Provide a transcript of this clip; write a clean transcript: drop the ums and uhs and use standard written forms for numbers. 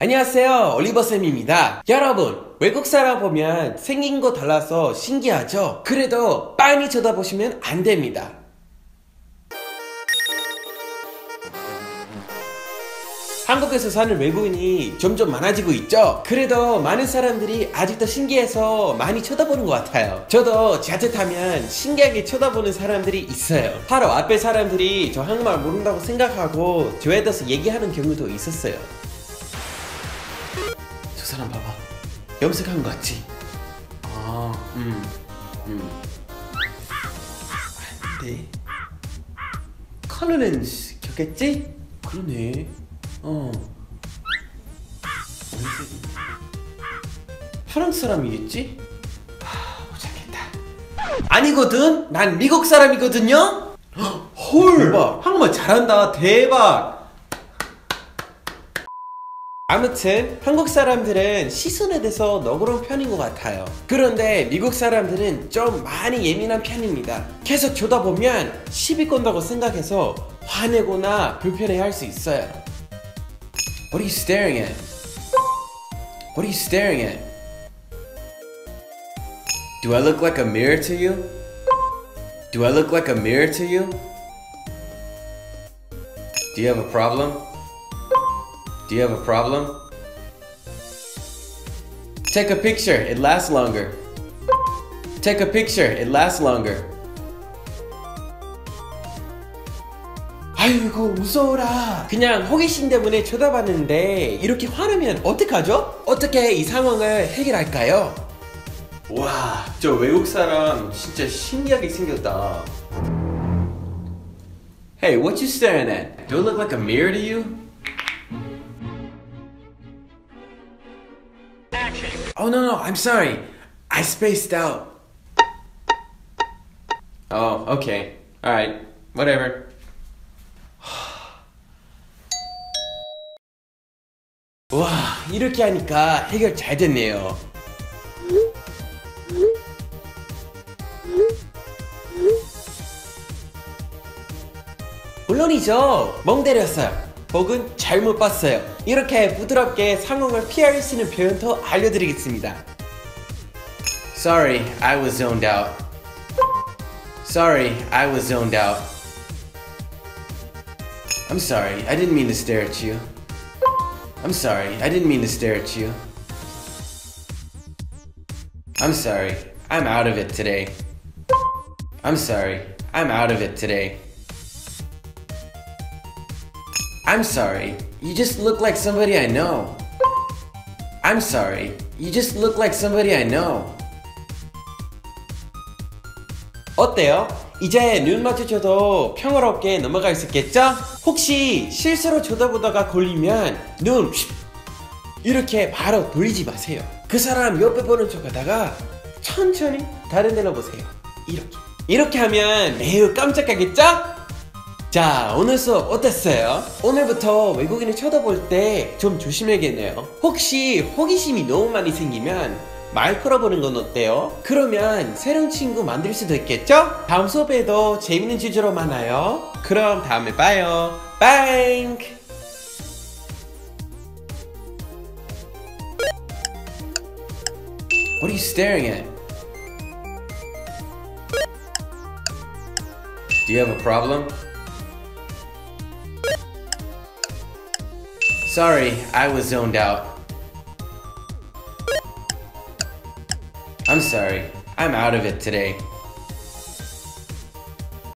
안녕하세요, 올리버쌤입니다. 여러분, 외국 사람 보면 생긴 거 달라서 신기하죠? 그래도 빤히 쳐다보시면 안 됩니다. 한국에서 사는 외국인이 점점 많아지고 있죠? 그래도 많은 사람들이 아직도 신기해서 많이 쳐다보는 것 같아요. 저도 지하철 타면 신기하게 쳐다보는 사람들이 있어요. 바로 앞에 사람들이 저 한국말 모른다고 생각하고 저에 대해서 얘기하는 경우도 있었어요. 저 사람 봐봐, 염색한 거 같지? 네. 컬러는 겹겠지? 그러네. 프랑스 사람이겠지? 못 찾겠다. 아니거든? 난 미국 사람이거든요? 헐! 대박! 한국말 잘한다. 대박! 아무튼 한국 사람들은 시선에 대해서 너그러운 편인 것 같아요. 그런데 미국 사람들은 좀 많이 예민한 편입니다. 계속 쳐다보면 시비 건다고 생각해서 화내거나 불편해할 수 있어요. What are you staring at? What are you staring at? Do I look like a mirror to you? Do I look like a mirror to you? Do you have a problem? Do you have a problem? Take a picture, it lasts longer. Take a picture, it lasts longer. 아이고 무서워라. 그냥 호기심 때문에 쳐다봤는데 이렇게 화나면 어떡하죠? 어떻게 이 상황을 해결할까요? 와, 저 외국 사람 진짜 신기하게 생겼다. Hey, what you staring at? Do I look like a mirror to you? Oh no, I'm sorry. I spaced out. Oh, okay. Alright. Whatever. 와, 이렇게 하니까 해결 잘 됐네요. 물론이죠. 멍 때렸어요. 혹은 잘못 봤어요. 이렇게 부드럽게 상황을 피할 수 있는 표현도 알려드리겠습니다. Sorry, I was zoned out. Sorry, I was zoned out. I'm sorry, I didn't mean to stare at you. I'm sorry, I didn't mean to stare at you. I'm sorry, I'm out of it today. I'm sorry, I'm out of it today. I'm sorry, you just look like somebody I know. I'm sorry, you just look like somebody I know. 어때요? 이제 눈 마주쳐도 평화롭게 넘어갈 수 있겠죠? 혹시 실수로 쳐다보다가 걸리면 눈 이렇게 바로 돌리지 마세요. 그 사람 옆에 보는 척 하다가 천천히 다른 데로 보세요. 이렇게 하면 매우 깜짝하겠죠? 자, 오늘 수업 어땠어요? 오늘부터 외국인을 쳐다볼 때 좀 조심해야겠네요. 혹시 호기심이 너무 많이 생기면 말 걸어보는 건 어때요? 그러면 새로운 친구 만들 수도 있겠죠? 다음 수업에도 재밌는 주제로 만나요. 그럼 다음에 봐요. 빵! What are you staring at? Do you have a problem? Sorry, I was zoned out. I'm sorry, I'm out of it today.